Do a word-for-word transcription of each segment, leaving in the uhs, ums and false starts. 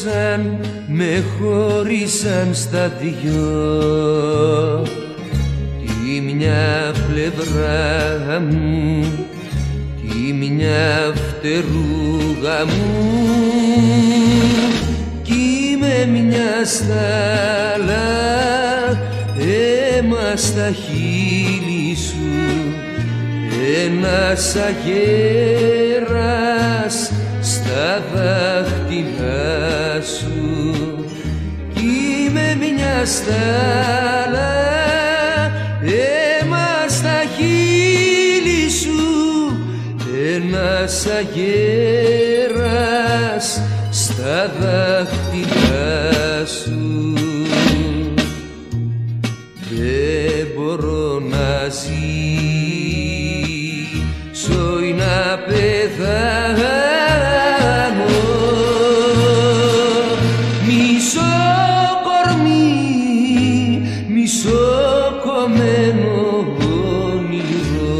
κόψαν, με χώρισαν στα δυο. Τη μια πλευρά μου, τη μια φτερούγα μου, κι με μια στάλα αίμα στα χείλη σου, ένας αγέρας στα δάχτυλά σου, κι με μια στάλα αίμα στα χείλη σου, ένας αγέρας στα δάχτυλά σου. Δεν μπορώ να ζήσω ή να πεθάνω, μισό κορμί, μισό κομμένο όνειρο.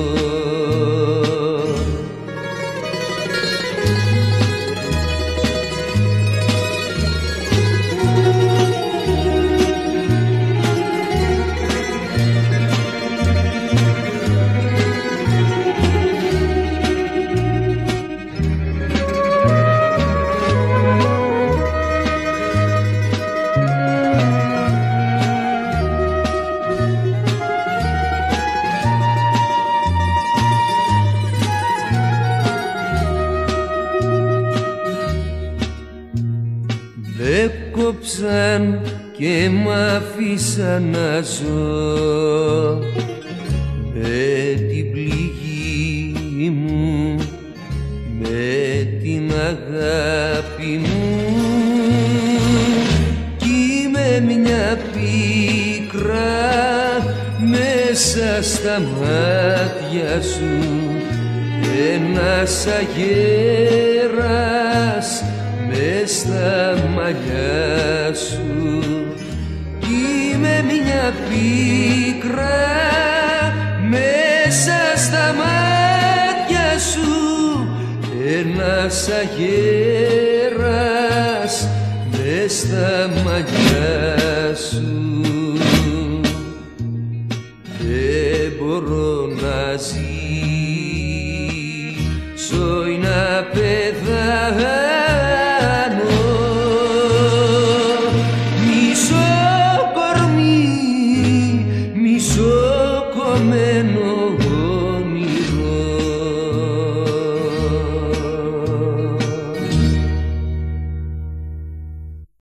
Με κόψαν και μ' αφήσαν να ζω με την πληγή μου, με την αγάπη μου, κι με μια πίκρα μέσα στα μάτια σου, ένας αγέρας μες στα μαλλιά σου, κι με μια πίκρα μέσα στα μάτια σου, ένας αγέρας μες στα μαλλιά σου. Δεν μπορώ να ζήσω ή να πεθάνω,